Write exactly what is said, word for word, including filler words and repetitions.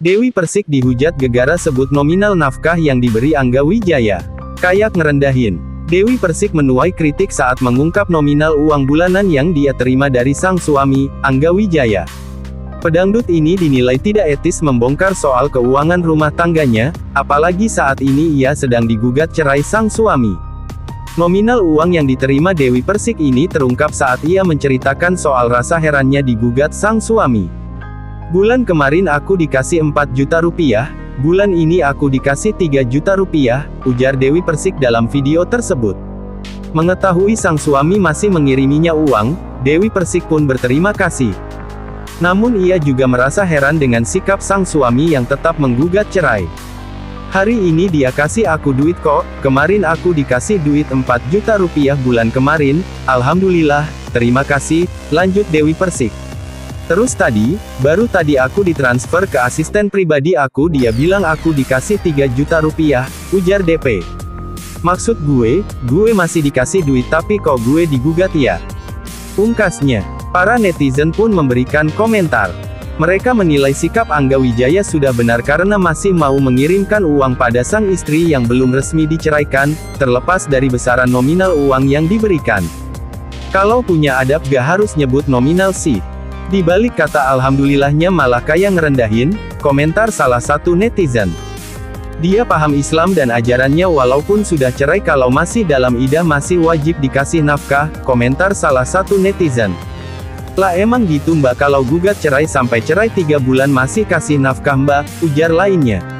Dewi Persik dihujat gegara sebut nominal nafkah yang diberi Angga Wijaya kayak ngerendahin. Dewi Persik menuai kritik saat mengungkap nominal uang bulanan yang dia terima dari sang suami, Angga Wijaya. Pedangdut ini dinilai tidak etis membongkar soal keuangan rumah tangganya, apalagi saat ini ia sedang digugat cerai sang suami. Nominal uang yang diterima Dewi Persik ini terungkap saat ia menceritakan soal rasa herannya digugat sang suami. Bulan kemarin aku dikasih empat juta rupiah, bulan ini aku dikasih tiga juta rupiah, ujar Dewi Persik dalam video tersebut. Mengetahui sang suami masih mengiriminya uang, Dewi Persik pun berterima kasih. Namun ia juga merasa heran dengan sikap sang suami yang tetap menggugat cerai. Hari ini dia kasih aku duit kok, kemarin aku dikasih duit empat juta rupiah bulan kemarin, alhamdulillah, terima kasih, lanjut Dewi Persik. Terus tadi, baru tadi aku ditransfer ke asisten pribadi aku, dia bilang aku dikasih tiga juta rupiah, ujar D P. Maksud gue, gue masih dikasih duit tapi kok gue digugat ya? Pungkasnya. Para netizen pun memberikan komentar. Mereka menilai sikap Angga Wijaya sudah benar karena masih mau mengirimkan uang pada sang istri yang belum resmi diceraikan, terlepas dari besaran nominal uang yang diberikan. Kalau punya adab gak harus nyebut nominal sih. Di balik kata alhamdulillahnya malah kayak ngerendahin, komentar salah satu netizen. Dia paham Islam dan ajarannya walaupun sudah cerai kalau masih dalam iddah masih wajib dikasih nafkah, komentar salah satu netizen. Lah emang gitu mbak kalau gugat cerai sampai cerai tiga bulan masih kasih nafkah mbak, ujar lainnya.